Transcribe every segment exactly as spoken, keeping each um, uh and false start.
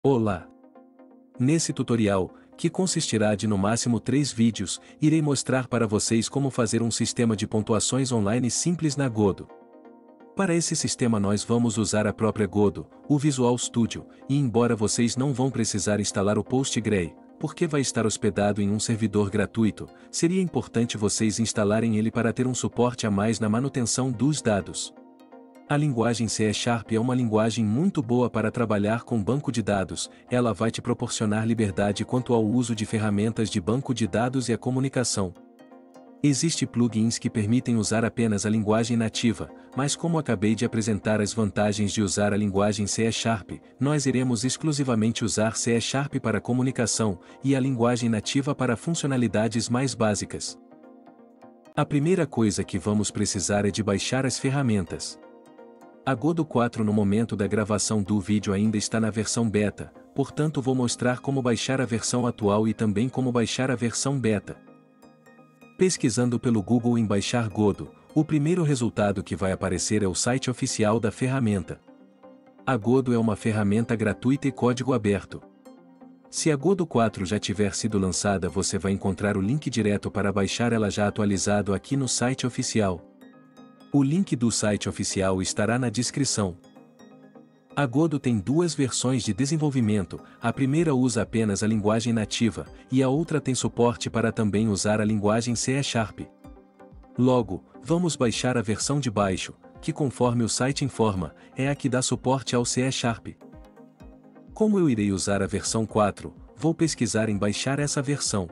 Olá! Nesse tutorial, que consistirá de no máximo três vídeos, irei mostrar para vocês como fazer um sistema de pontuações online simples na Godot. Para esse sistema nós vamos usar a própria Godot, o Visual Studio, e embora vocês não vão precisar instalar o Postgre, porque vai estar hospedado em um servidor gratuito, seria importante vocês instalarem ele para ter um suporte a mais na manutenção dos dados. A linguagem C Sharp é uma linguagem muito boa para trabalhar com banco de dados, ela vai te proporcionar liberdade quanto ao uso de ferramentas de banco de dados e a comunicação. Existem plugins que permitem usar apenas a linguagem nativa, mas como acabei de apresentar as vantagens de usar a linguagem C Sharp, nós iremos exclusivamente usar C Sharp para comunicação, e a linguagem nativa para funcionalidades mais básicas. A primeira coisa que vamos precisar é de baixar as ferramentas. A Godot quatro no momento da gravação do vídeo ainda está na versão beta, portanto vou mostrar como baixar a versão atual e também como baixar a versão beta. Pesquisando pelo Google em baixar Godot, o primeiro resultado que vai aparecer é o site oficial da ferramenta. A Godot é uma ferramenta gratuita e código aberto. Se a Godot quatro já tiver sido lançada, você vai encontrar o link direto para baixar ela já atualizado aqui no site oficial. O link do site oficial estará na descrição. A Godot tem duas versões de desenvolvimento, a primeira usa apenas a linguagem nativa, e a outra tem suporte para também usar a linguagem C Sharp. Logo, vamos baixar a versão de baixo, que conforme o site informa, é a que dá suporte ao C Sharp. Como eu irei usar a versão quatro, vou pesquisar em baixar essa versão.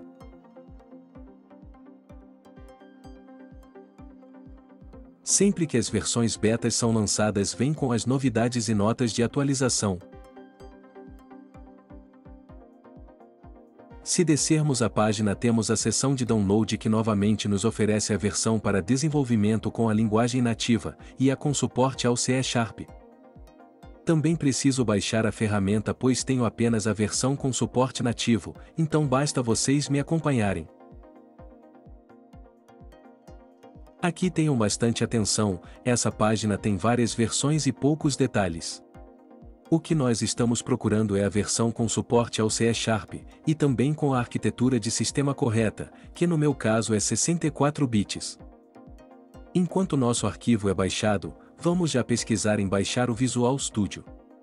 Sempre que as versões betas são lançadas vem com as novidades e notas de atualização. Se descermos a página temos a seção de download que novamente nos oferece a versão para desenvolvimento com a linguagem nativa, e a com suporte ao C Sharp. Também preciso baixar a ferramenta pois tenho apenas a versão com suporte nativo, então basta vocês me acompanharem. Aqui tenham bastante atenção, essa página tem várias versões e poucos detalhes. O que nós estamos procurando é a versão com suporte ao C Sharp, e também com a arquitetura de sistema correta, que no meu caso é sessenta e quatro bits. Enquanto nosso arquivo é baixado, vamos já pesquisar em baixar o Visual Studio.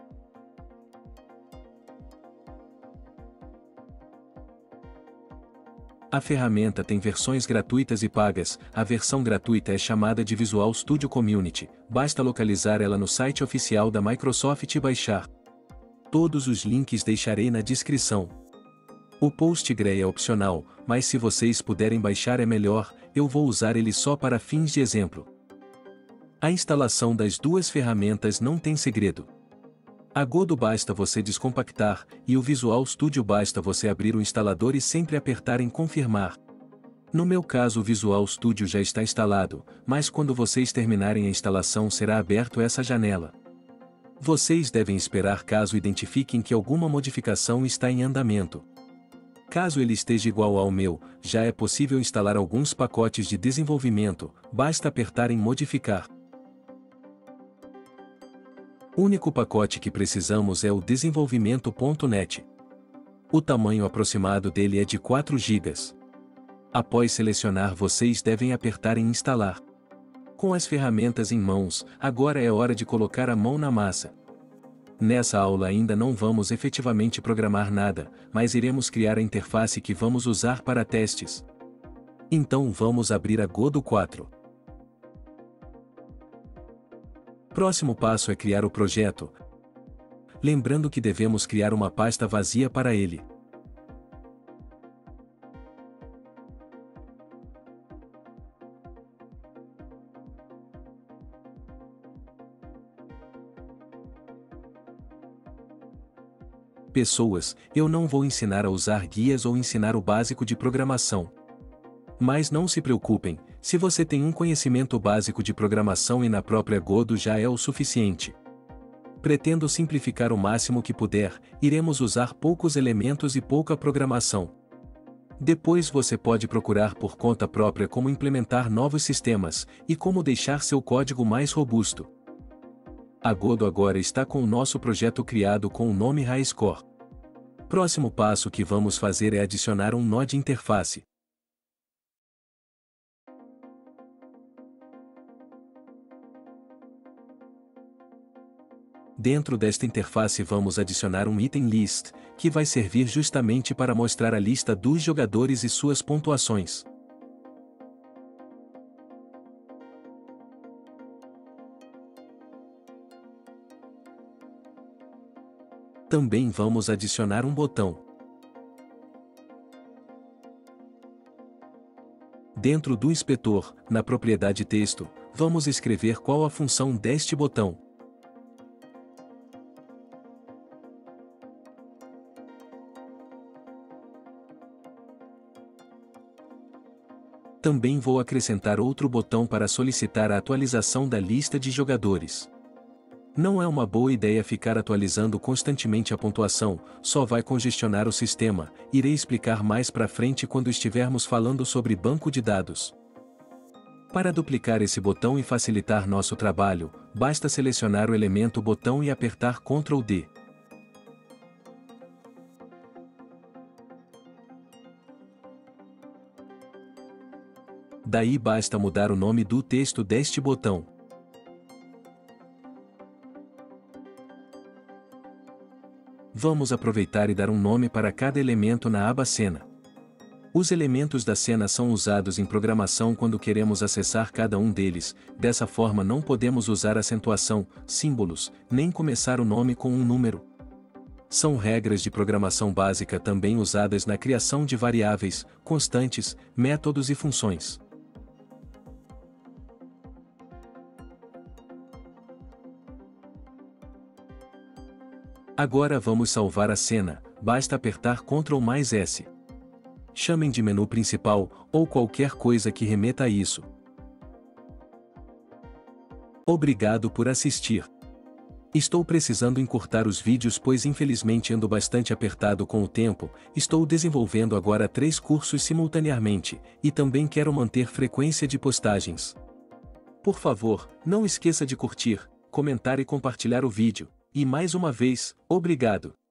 A ferramenta tem versões gratuitas e pagas, a versão gratuita é chamada de Visual Studio Community, basta localizar ela no site oficial da Microsoft e baixar. Todos os links deixarei na descrição. O Postgre é opcional, mas se vocês puderem baixar é melhor, eu vou usar ele só para fins de exemplo. A instalação das duas ferramentas não tem segredo. A Godot basta você descompactar, e o Visual Studio basta você abrir o instalador e sempre apertar em confirmar. No meu caso o Visual Studio já está instalado, mas quando vocês terminarem a instalação será aberto essa janela. Vocês devem esperar caso identifiquem que alguma modificação está em andamento. Caso ele esteja igual ao meu, já é possível instalar alguns pacotes de desenvolvimento, basta apertar em modificar. O único pacote que precisamos é o desenvolvimento ponto net. O tamanho aproximado dele é de quatro gigas. Após selecionar vocês devem apertar em instalar. Com as ferramentas em mãos, agora é hora de colocar a mão na massa. Nessa aula ainda não vamos efetivamente programar nada, mas iremos criar a interface que vamos usar para testes. Então vamos abrir a Godot quatro. Próximo passo é criar o projeto. Lembrando que devemos criar uma pasta vazia para ele. Pessoas, eu não vou ensinar a usar guias ou ensinar o básico de programação. Mas não se preocupem, se você tem um conhecimento básico de programação e na própria Godot já é o suficiente. Pretendo simplificar o máximo que puder, iremos usar poucos elementos e pouca programação. Depois você pode procurar por conta própria como implementar novos sistemas, e como deixar seu código mais robusto. A Godot agora está com o nosso projeto criado com o nome RaiZcore. Próximo passo que vamos fazer é adicionar um nó de interface. Dentro desta interface vamos adicionar um item list, que vai servir justamente para mostrar a lista dos jogadores e suas pontuações. Também vamos adicionar um botão. Dentro do inspetor, na propriedade texto, vamos escrever qual a função deste botão. Também vou acrescentar outro botão para solicitar a atualização da lista de jogadores. Não é uma boa ideia ficar atualizando constantemente a pontuação, só vai congestionar o sistema. Irei explicar mais pra frente quando estivermos falando sobre banco de dados. Para duplicar esse botão e facilitar nosso trabalho, basta selecionar o elemento botão e apertar control D. Daí basta mudar o nome do texto deste botão. Vamos aproveitar e dar um nome para cada elemento na aba Cena. Os elementos da cena são usados em programação quando queremos acessar cada um deles, dessa forma não podemos usar acentuação, símbolos, nem começar o nome com um número. São regras de programação básica também usadas na criação de variáveis, constantes, métodos e funções. Agora vamos salvar a cena, basta apertar control mais S. Chamem de menu principal, ou qualquer coisa que remeta a isso. Obrigado por assistir. Estou precisando encurtar os vídeos pois infelizmente ando bastante apertado com o tempo, estou desenvolvendo agora três cursos simultaneamente, e também quero manter frequência de postagens. Por favor, não esqueça de curtir, comentar e compartilhar o vídeo. E mais uma vez, obrigado!